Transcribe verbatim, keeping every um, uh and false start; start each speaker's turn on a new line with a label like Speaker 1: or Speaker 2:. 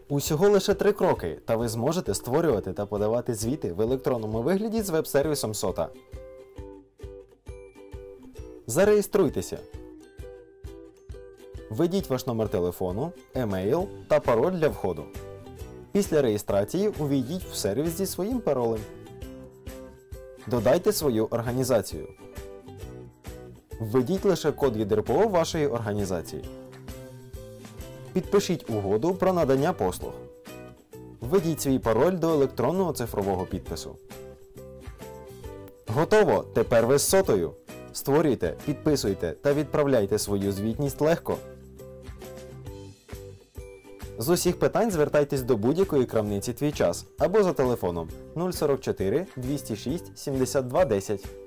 Speaker 1: Усього лише три кроки, та ви зможете створювати та подавати звіти в електронному вигляді з веб-сервісом сота. Зареєструйтеся. Введіть ваш номер телефону, емейл та пароль для входу. Після реєстрації увійдіть в сервіс зі своїм паролем. Додайте свою організацію. Введіть лише код від ер пе о вашої організації. Підпишіть угоду про надання послуг. Введіть свій пароль до електронного цифрового підпису. Готово! Тепер ви з сотою! Створюйте, підписуйте та відправляйте свою звітність легко. З усіх питань звертайтесь до будь-якої крамниці «Твій час» або за телефоном нуль сорок чотири двісті шість сімдесят два десять.